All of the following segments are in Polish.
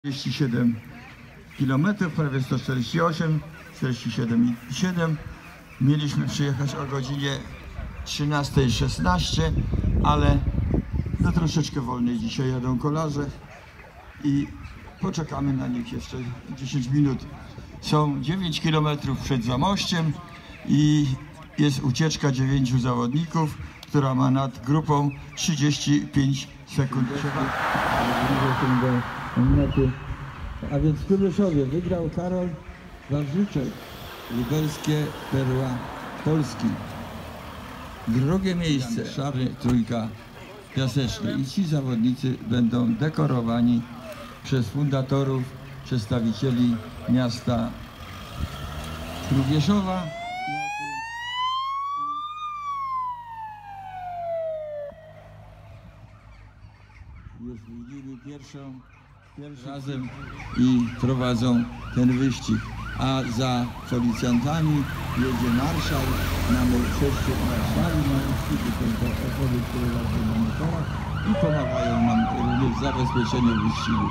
47 km, prawie 148, 47,7. Mieliśmy przyjechać o godzinie 13:16, ale no troszeczkę wolniej dzisiaj jadą kolarze i poczekamy na nich jeszcze 10 minut. Są 9 km przed Zamościem i jest ucieczka 9 zawodników, która ma nad grupą 35 sekund. A więc w Króleszowie wygrał Karol Wawrzyczek, Lubelskie Perła Polski. Drugie miejsce Szary Trójka Piaseczny i ci zawodnicy będą dekorowani przez fundatorów, przedstawicieli miasta Krubieszowa. Już widzimy pierwszą razem i prowadzą ten wyścig, a za policjantami jedzie marszał. Mamy 6 marszali na wyścigu, to osoby, które jazdzą na motorach i pomagają nam również w zabezpieczeniu wyścigu.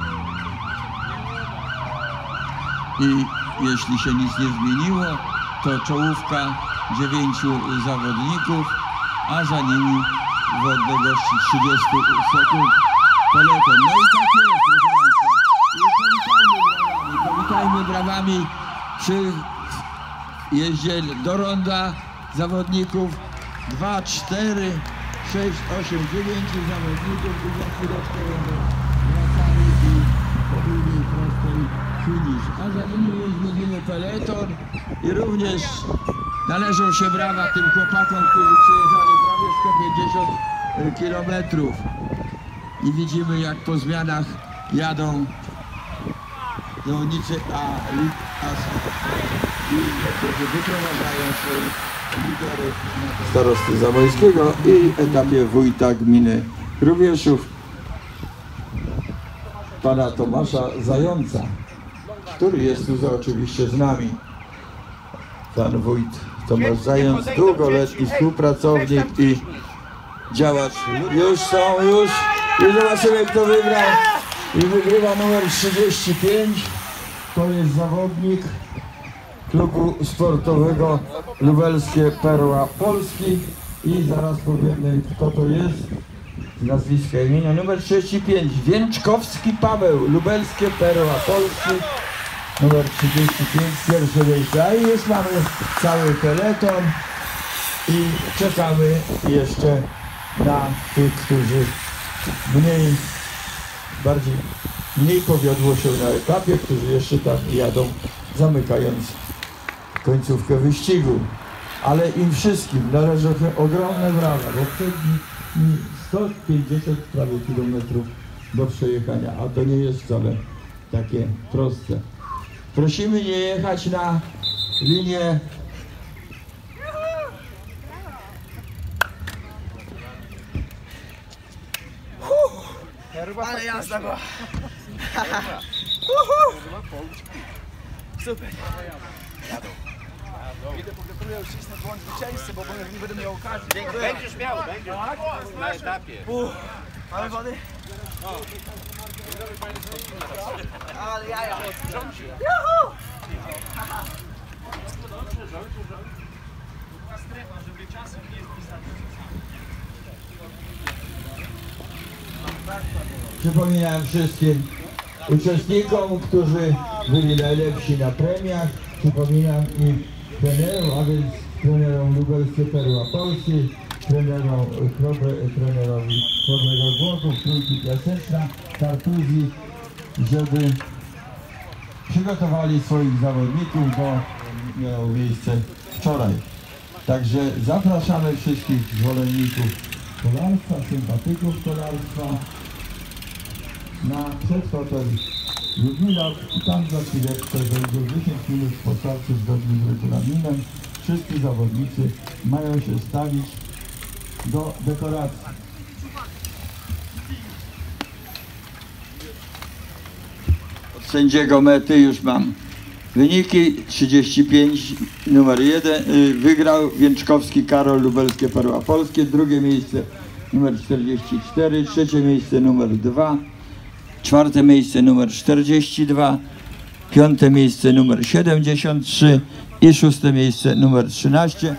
I jeśli się nic nie zmieniło, to czołówka 9 zawodników, a za nimi w odległości 30 sekund peleton. No i tak jest, proszę Państwa. I powitajmy brawami przy jeździe do ronda zawodników. 2, 4, 6, 8, 9 zawodników i za chwileczkę będą wracali i po długiej, prostej finish. A za nimi już widzimy peleton i również należą się brawa tym chłopakom, którzy przyjechali prawie 150 kilometrów. I widzimy, jak po zmianach jadą zawodnicy, którzy wyprowadzają swoich liderów starosty zamojskiego i etapie wójta gminy Krubieszów, pana Tomasza Zająca, który jest tu oczywiście z nami. Pan wójt Tomasz Zając, długoletni współpracownik i działacz. Już i zobaczymy, kto wygrał. I wygrywa numer 35. To jest zawodnik klubu sportowego Lubelskie Perła Polski. I zaraz powiemy, kto to jest. Nazwiska imienia. Numer 35. Więczkowski Paweł, Lubelskie Perła Polski. Numer 35, pierwsze miejsce. A i już mamy cały peleton. I czekamy jeszcze na tych, którzy mniej powiodło się na etapie, którzy jeszcze tam jadą, zamykając końcówkę wyścigu. Ale im wszystkim należą się ogromne brawa, bo przed nimi 150 prawie kilometrów do przejechania, a to nie jest wcale takie proste. Prosimy nie jechać na linię ale jazda była. Super. Jadą. Idę pogratuluję uścisnąć błąd zwycięzcy, bo nie będę miał okazji. Będziesz miał, na etapie. Mamy wody? Ale jaja. Juhu! Przypominam wszystkim uczestnikom, którzy byli najlepsi na premiach. Przypominam i trenerom, a więc trenerom Lubelskie Perła Polski, trenerowi Chrobrego Głogów, Trójki Piaseczna, Tartuzji, żeby przygotowali swoich zawodników, bo miało miejsce wczoraj. Także zapraszamy wszystkich zwolenników kolarstwa, sympatyków kolarstwa na przedhotel Ludmilak i tam za chwileczkę będzie 10 minut po starcie zgodnie z regulaminem. Wszyscy zawodnicy mają się stawić do dekoracji. Od sędziego mety już mam wyniki. 35 numer 1 wygrał Więczkowski Karol, Lubelskie Perła Polskie. Drugie miejsce numer 44, trzecie miejsce numer 2 4. miejsce numer 42, 5. miejsce numer 73 i 6. miejsce numer 13.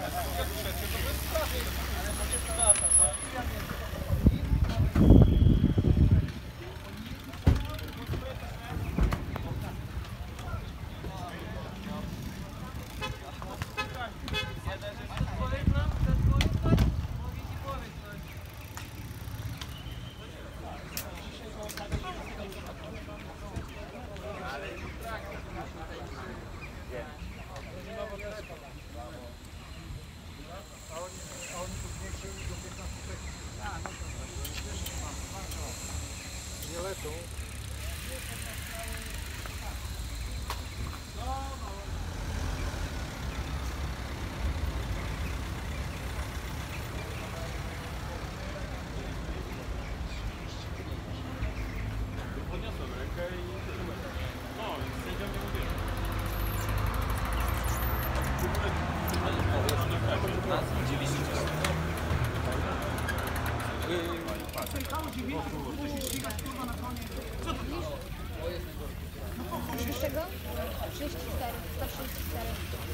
Czego? 34, 134.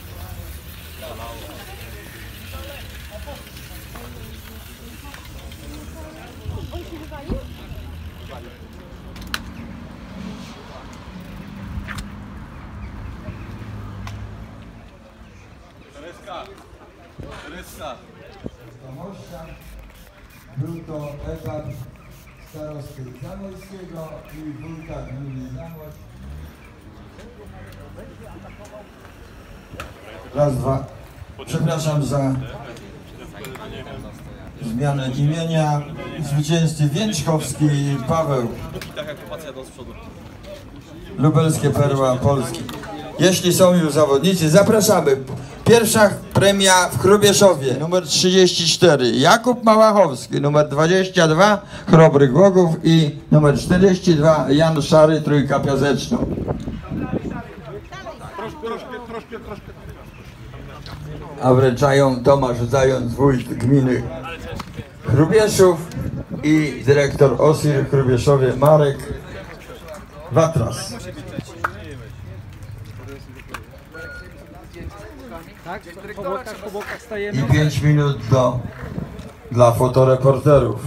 On się wywalił? Ryssa. Był to etap starosty zamojskiego i wójta gminy Zamość. Raz, dwa. Przepraszam za zmianę imienia. Zwycięzcy Więczkowski Paweł. Lubelskie Perła Polski. Jeśli są już zawodnicy, zapraszamy. Pierwsza premia w Hrubieszowie, numer 34, Jakub Małachowski, numer 22, Chrobry Głogów i numer 42, Jan Szary, Trójka Piaseczno. A wręczają Tomasz Zając, wójt gminy Hrubieszów i dyrektor OSIR w Hrubieszowie Marek Watras. Tak? Po bokach stajemy. I 5 minut dla fotoreporterów.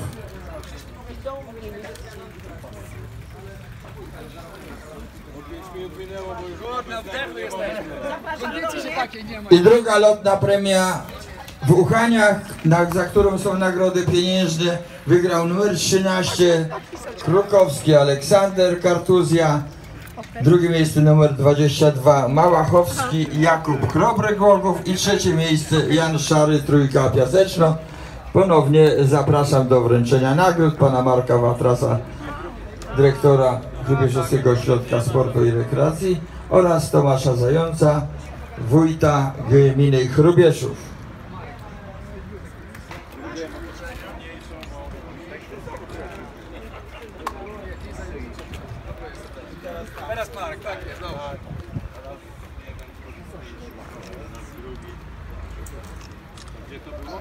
I druga lotna premia w Uchaniach, za którą są nagrody pieniężne, wygrał numer 13 Krukowski Aleksander Kartuzja. Drugie miejsce numer 22 Małachowski Jakub Chrobry Głogów i trzecie miejsce Jan Szary, Trójka Piaseczno. Ponownie zapraszam do wręczenia nagród pana Marka Watrasa, dyrektora Hrubieszowskiego Ośrodka Sportu i Rekreacji, oraz Tomasza Zająca, wójta gminy Hrubieszów. Teraz Marek, tak jest, no. Gdzie to było?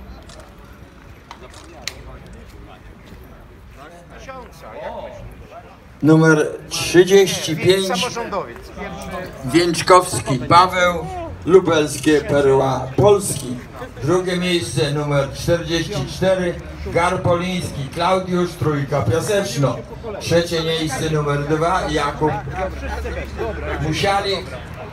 Numer 35 Samorządowiec. Więczkowski Paweł, Lubelskie Perła Polski. Drugie miejsce numer 44 Garpoliński Klaudiusz, Trójka Piaseczno. Trzecie miejsce numer 2 Jakub Musialik,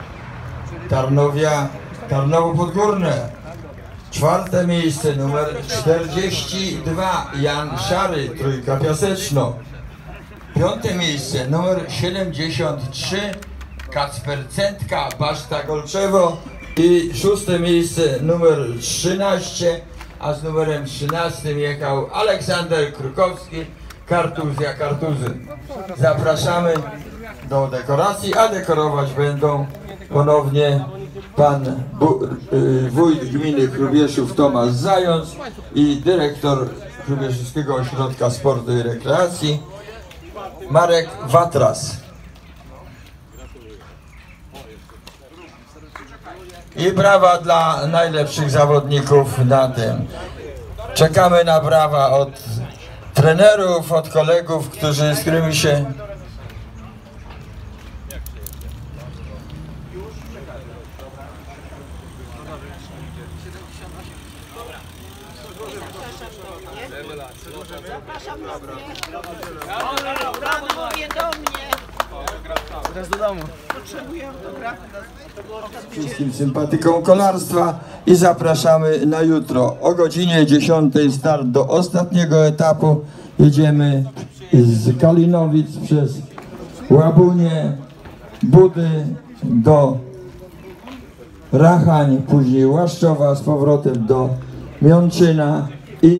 Tarnowo Podgórne. Czwarte miejsce numer 42 Jan Szary, Trójka Piaseczno. Piąte miejsce numer 73 Kacper Centka, Baszta Golczewo. I szóste miejsce numer 13, a z numerem 13 jechał Aleksander Krukowski, Kartuzja Kartuzyn. Zapraszamy do dekoracji, a dekorować będą ponownie pan wójt gminy Hrubieszów Tomasz Zając i dyrektor Hrubieszowskiego Ośrodka Sportu i Rekreacji Marek Watras. I brawa dla najlepszych zawodników na tym. Czekamy na brawa od trenerów, od kolegów, z którymi się Zapraszam na Pan mówię do mnie. Teraz do domu. Potrzebuję autografu. Wszystkim sympatykom kolarstwa i zapraszamy na jutro o godzinie 10 start do ostatniego etapu. Jedziemy z Kalinowic przez Łabunię, Budy do Rachań, później Łaszczowa z powrotem do Miączyna.